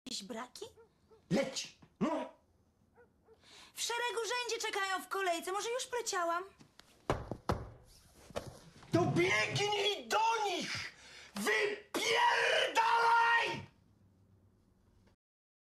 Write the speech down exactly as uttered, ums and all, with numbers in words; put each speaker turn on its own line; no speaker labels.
jakieś braki?
Leć! No!
W szeregu rzędzie czekają w kolejce. Może już poleciałam?
To biegnij do nich! Wy